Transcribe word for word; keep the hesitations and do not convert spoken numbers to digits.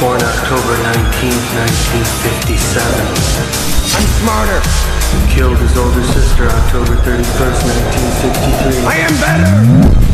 born October nineteenth, nineteen fifty-seven. I'm smarter. Killed his older sister October thirty-first, nineteen sixty-three. I am better.